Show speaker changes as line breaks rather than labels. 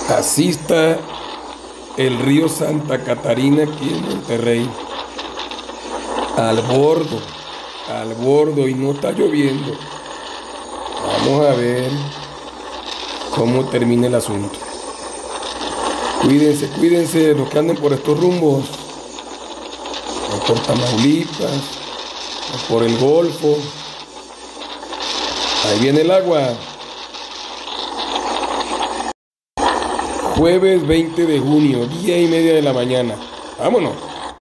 Así está el río Santa Catarina aquí en Monterrey, al bordo y no está lloviendo. Vamos a ver cómo termina el asunto. Cuídense, cuídense los que anden por estos rumbos, o por Tamaulipas, o por el Golfo. Ahí viene el agua. Jueves 20 de junio, 10:30 de la mañana. Vámonos.